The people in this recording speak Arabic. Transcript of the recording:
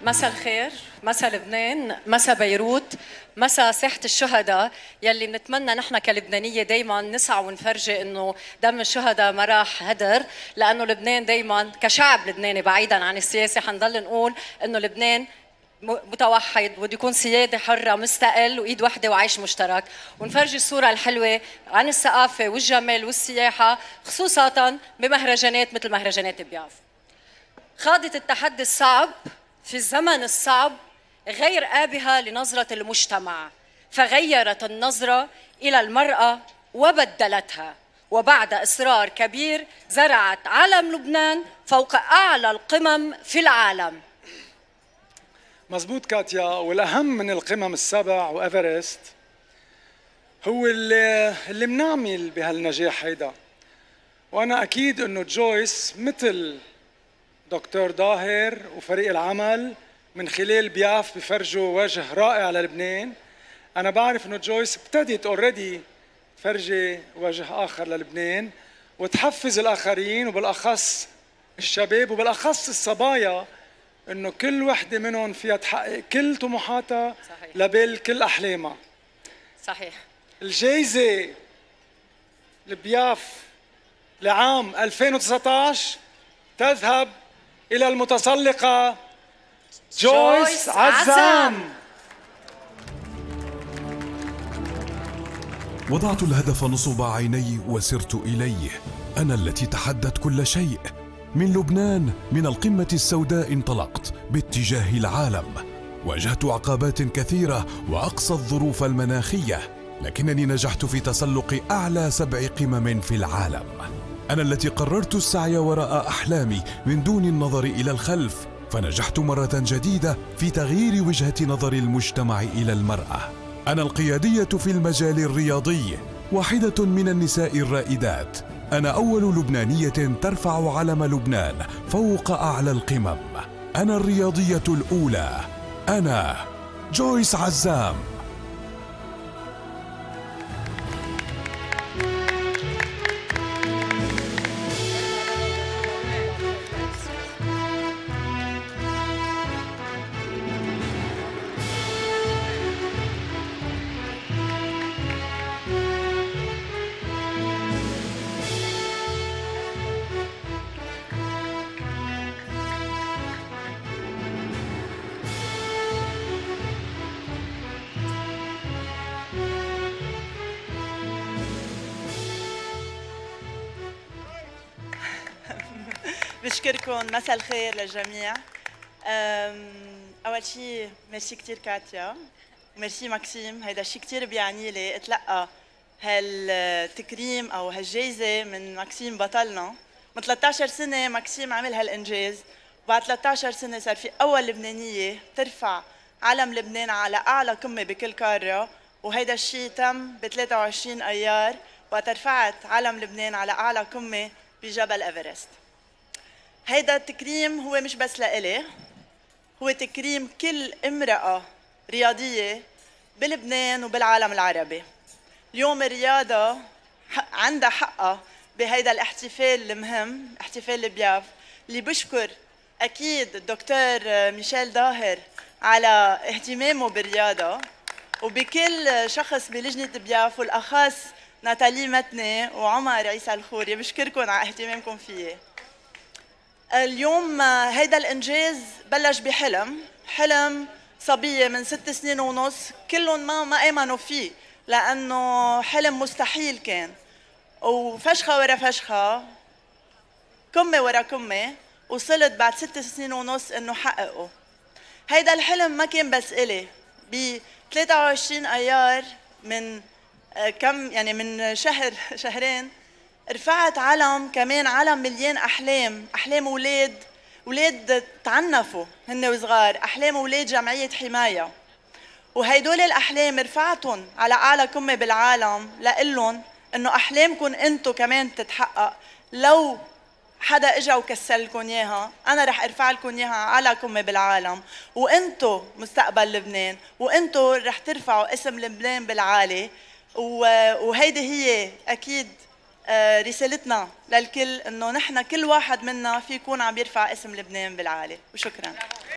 مساء الخير، مساء لبنان، مساء بيروت، مساء ساحة الشهداء يلي بنتمنى نحن كلبنانية دايما نسعى ونفرجي انه دم الشهداء ما راح هدر، لانه لبنان دايما كشعب لبناني بعيدا عن السياسة حنضل نقول انه لبنان متوحد وبده يكون سيادة حرة مستقل وإيد وحدة وعيش مشترك، ونفرجي الصورة الحلوة عن الثقافة والجمال والسياحة خصوصا بمهرجانات مثل مهرجانات بياف. خاضت التحدي الصعب في الزمن الصعب غير آبها لنظرة المجتمع، فغيرت النظرة إلى المرأة وبدلتها، وبعد إصرار كبير زرعت علم لبنان فوق أعلى القمم في العالم. مزبوط كاتيا، والأهم من القمم السبع وإيفرست هو اللي منعمل بهالنجاح هيدا. وأنا أكيد إنه جويس مثل دكتور ظاهر وفريق العمل من خلال بياف بفرجوا وجه رائع للبنان. أنا بعرف إنه جويس ابتدت اوريدي تفرجي وجه آخر للبنان وتحفز الآخرين وبالأخص الشباب وبالأخص الصبايا إنه كل وحدة منهم فيها تحقق كل طموحاتها لبال كل أحلامها. صحيح. الجائزة البياف لعام 2019 تذهب إلى المتسلقة جويس عزام. وضعت الهدف نصب عيني وسرت إليه. أنا التي تحدت كل شيء. من لبنان، من القمة السوداء انطلقت باتجاه العالم. واجهت عقبات كثيرة وأقصى الظروف المناخية، لكنني نجحت في تسلق أعلى 7 قمم في العالم. أنا التي قررت السعي وراء أحلامي من دون النظر إلى الخلف، فنجحت مرة جديدة في تغيير وجهة نظر المجتمع إلى المرأة. أنا القيادية في المجال الرياضي، واحدة من النساء الرائدات. أنا أول لبنانية ترفع علم لبنان فوق أعلى القمم. أنا الرياضية الأولى. أنا جويس عزام. بشكركم. مساء الخير للجميع. اول شيء ميرسي كثير كاتيا وميرسي ماكسيم. هيدا الشيء كثير بيعني لي اتلقى هالتكريم او هالجائزه من ماكسيم بطلنا. من 13 سنه ماكسيم عمل هالانجاز، وبعد 13 سنه صار في اول لبنانيه ترفع علم لبنان على اعلى قمه بكل قاره، وهيدا الشيء تم ب 23 ايار وقت رفعت علم لبنان على اعلى قمه بجبل ايفرست. هيدا التكريم هو مش بس لإلي، هو تكريم كل امرأة رياضية بلبنان وبالعالم العربي. اليوم الرياضة عندها حقها بهيدا الاحتفال المهم، احتفال البياف، اللي بشكر أكيد الدكتور ميشيل ظاهر على اهتمامه بالرياضة، وبكل شخص بلجنة بياف، والأخص ناتالي متني وعمر عيسى الخوري. بشكركم على اهتمامكم فيي. اليوم هيدا الانجاز بلش حلم صبيه من 6 سنين ونص، كلهم ما امنوا فيه لانه حلم مستحيل كان، وفشخه ورا فشخه كمه ورا كمه وصلت بعد 6 سنين ونص انه حققه. هيدا الحلم ما كان بس الي. ب 23 ايار من كم يعني من شهرين رفعت علم، كمان علم مليان احلام اولاد تعنفوا هن وصغار، احلام اولاد جمعيه حمايه. وهيدول الاحلام رفعتهم على اعلى قمه بالعالم لقلهم انه احلامكم انتم كمان تتحقق. لو حدا اجا وكسلكم اياها، انا رح ارفع لكم اياها على قمه بالعالم، وانتم مستقبل لبنان، وانتم رح ترفعوا اسم لبنان بالعالي. وهيدي هي اكيد رسالتنا للكل، انه نحن كل واحد منا في يكون عم يرفع اسم لبنان بالعالي. وشكرا.